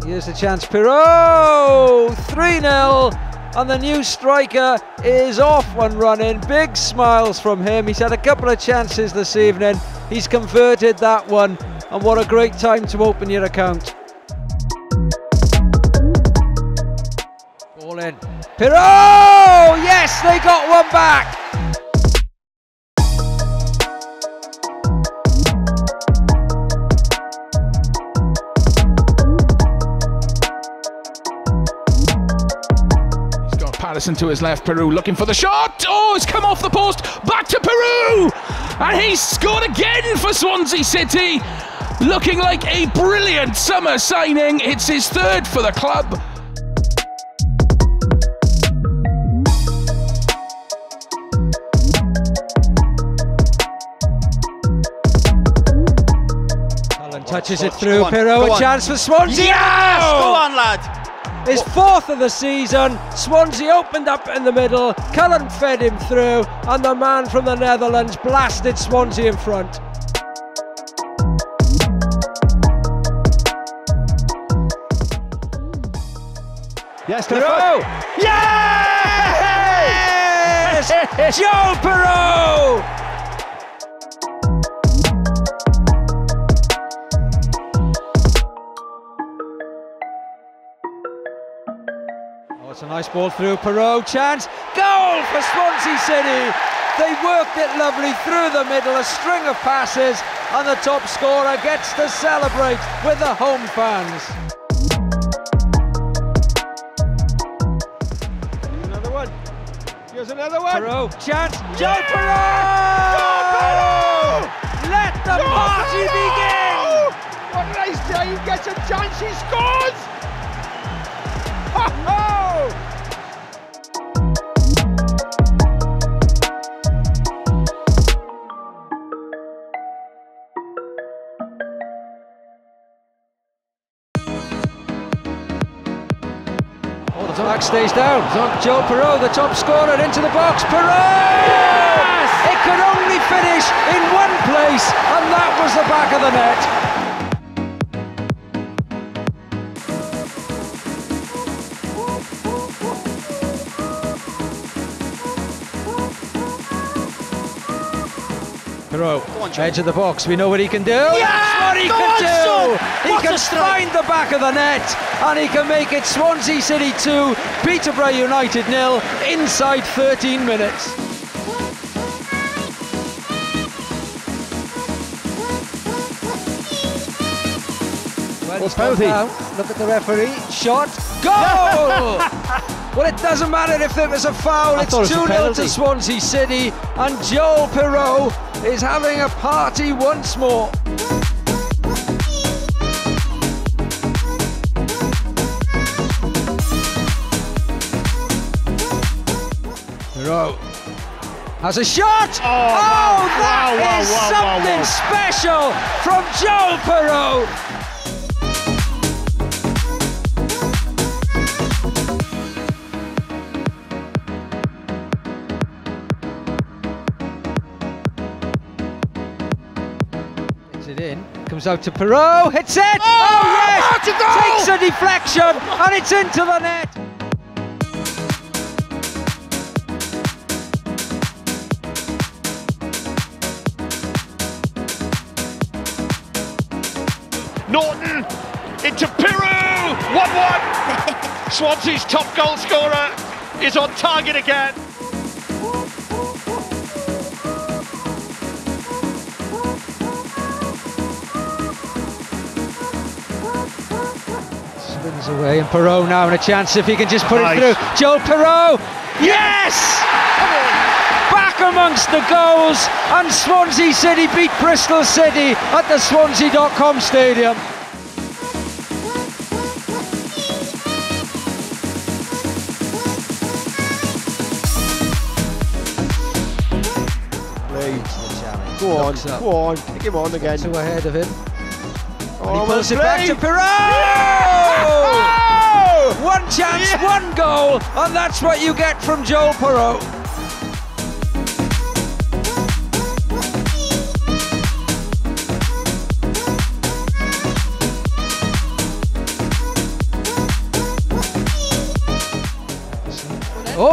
Here's the chance, Piroe! 3-0, and the new striker is off and running. Big smiles from him. He's had a couple of chances this evening. He's converted that one, and what a great time to open your account. Ball in. Piroe! Yes, they got one back! Patterson to his left, Piroe looking for the shot. Oh, it's come off the post, back to Piroe, and he's scored again for Swansea City. Looking like a brilliant summer signing. It's his third for the club. Alan touches it through, Piroe, a chance for Swansea. Yes! Go on, lad. His fourth of the season. Swansea opened up in the middle, Cullen fed him through, and the man from the Netherlands blasted Swansea in front. Yes, Piroe! Yes! Joël Piroe! Oh, it's a nice ball through, Piroe, chance, goal for Swansea City. They worked it lovely through the middle, a string of passes, and the top scorer gets to celebrate with the home fans. Another one. Here's another one. Piroe, chance, Joël Piroe! Let the party begin! What did I say? He gets a chance, he scores! Ho ho! The back stays down. Joël Piroe, the top scorer, into the box. Piroe! Yes! It could only finish in one place, and that was the back of the net. Piroe, edge of the box, we know what he can do. Yeah! That's what he can do! He can find the back of the net, and he can make it Swansea City 2, Peterborough United 0, inside 13 minutes. Well, it's penalty. Look at the referee, shot, goal! Well, it doesn't matter if it was a foul, it's 2-0 to Swansea City, and Joël Piroe is having a party once more. Piroe has a shot! That is something special from Joël Piroe! It in, comes out to Piroe, hits it! Oh yes! Takes a deflection, and it's into the net! Norton into Piroe! 1-1! Swansea's top goal scorer is on target again. Spins away, and Piroe now in a chance if he can just put it through. Joël Piroe! Yes! Back amongst the goals, and Swansea City beat Bristol City at the Swansea.com stadium. Go on, take him on again. Two ahead of him. And he Oh, pulls it well back to played. Piroe! One chance, one goal, and that's what you get from Joël Piroe.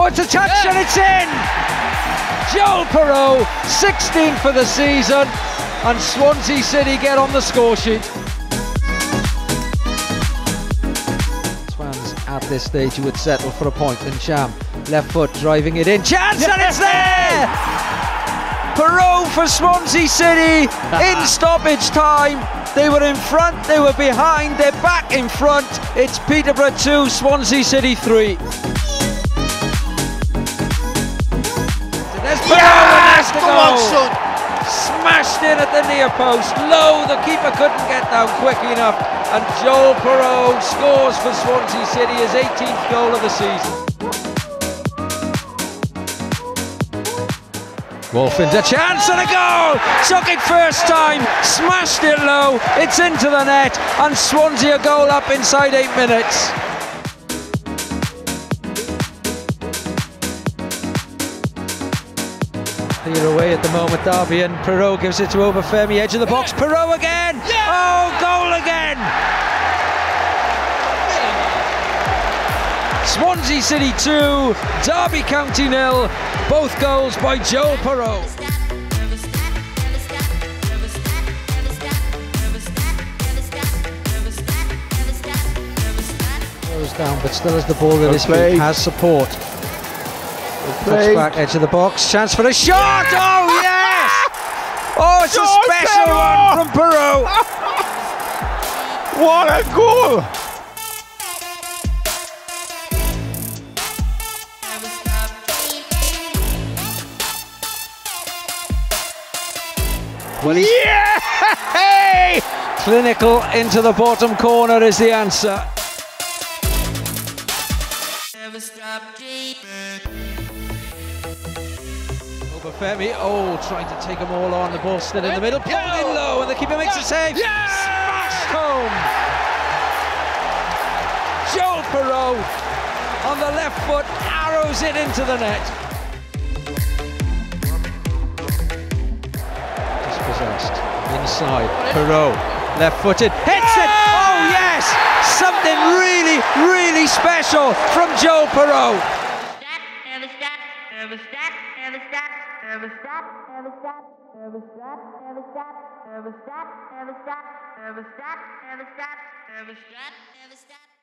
Oh, it's a touch and it's in! Joël Piroe, 16th for the season, and Swansea City get on the score sheet. Swans at this stage would settle for a point, and Sham, left foot driving it in, chance and it's there! Piroe for Swansea City in stoppage time. They were in front, they were behind, they're back in front. It's Peterborough 2, Swansea City 3. There's Piroe and there's the goal. Smashed in at the near post, low, the keeper couldn't get down quick enough, and Joël Piroe scores for Swansea City, his 18th goal of the season. Wolfins a chance and a goal! Took it first time, smashed it low, it's into the net, and Swansea a goal up inside 8 minutes. Clear away at the moment, Derby, and Piroe gives it to Obafemi, edge of the box, Piroe again! Yeah. Oh, goal again! Swansea City 2, Derby County 0, both goals by Joël Piroe. Goes down, but still has the ball at his feet, has support. Cuts back, edge of the box, chance for a shot! Oh yes! Oh, it's a special one from Piroe! What a goal! Well, yeah! Clinical into the bottom corner is the answer. Obafemi, trying to take them all on, the ball still in the middle, pulled in low, and the keeper makes a save. Smashed home! Joël Piroe on the left foot, arrows it into the net. Inside, Piroe, left-footed, hits it! Oh yes! Something really, really special from Joël Piroe. Never stop.